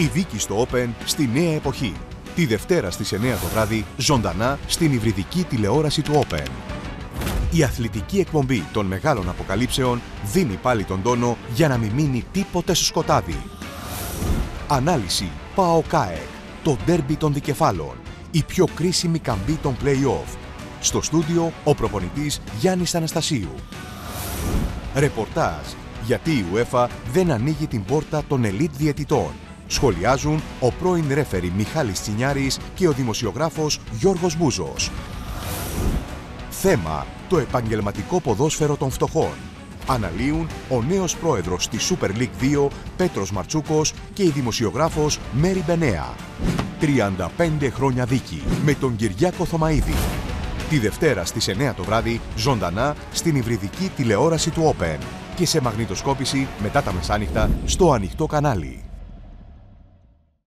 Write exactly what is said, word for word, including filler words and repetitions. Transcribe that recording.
Η δίκη στο Open στη νέα εποχή. Τη Δευτέρα στις εννιά το βράδυ, ζωντανά στην υβριδική τηλεόραση του Open. Η αθλητική εκπομπή των μεγάλων αποκαλύψεων δίνει πάλι τον τόνο για να μην μείνει τίποτε στο σκοτάδι. Ανάλυση ΠΑΟΚ ΑΕΚ, το ντέρμπι των δικεφάλων, η πιο κρίσιμη καμπή των play-off. Στο στούντιο ο προπονητής Γιάννης Αναστασίου. Ρεπορτάζ γιατί η UEFA δεν ανοίγει την πόρτα των elite διαιτητών. Σχολιάζουν ο πρώην ρέφερι Μιχάλης Τσινιάρης και ο δημοσιογράφος Γιώργος Μπούζος. Θέμα: το επαγγελματικό ποδόσφαιρο των φτωχών. Αναλύουν ο νέος πρόεδρος της Super League δύο Πέτρος Μαρτσούκος και η δημοσιογράφος Μέρη Μπενέα. τριάντα πέντε χρόνια δίκη με τον Κυριάκο Θωμαΐδη. Τη Δευτέρα στις εννιά το βράδυ, ζωντανά στην υβριδική τηλεόραση του Open και σε μαγνητοσκόπηση μετά τα μεσάνυχτα στο ανοιχτό κανάλι.